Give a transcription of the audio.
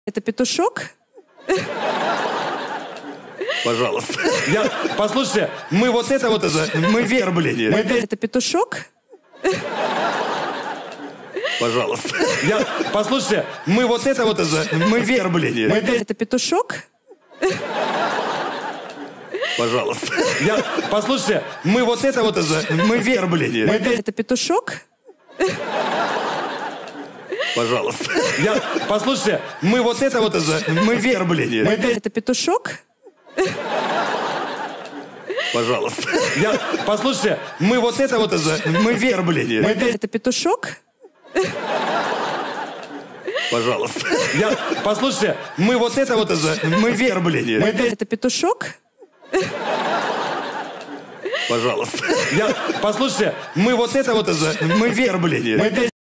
Это петушок? Пожалуйста. Послушайте, мы вот это вот, мы верблюди. Это петушок? Пожалуйста. Послушайте, мы вот это вот, мы верблюди. Это петушок? Пожалуйста. Послушайте, мы вот это вот, мы верблюди. Это петушок? Пожалуйста. Послушайте, мы вот это вот, мы верблюди. Это петушок? Пожалуйста. Послушайте, мы вот это вот, мы верблюди. Это петушок? Пожалуйста. Послушайте, мы вот это вот, мы верблюди. Это петушок? Пожалуйста. Послушайте, мы вот это вот, мы верблюди.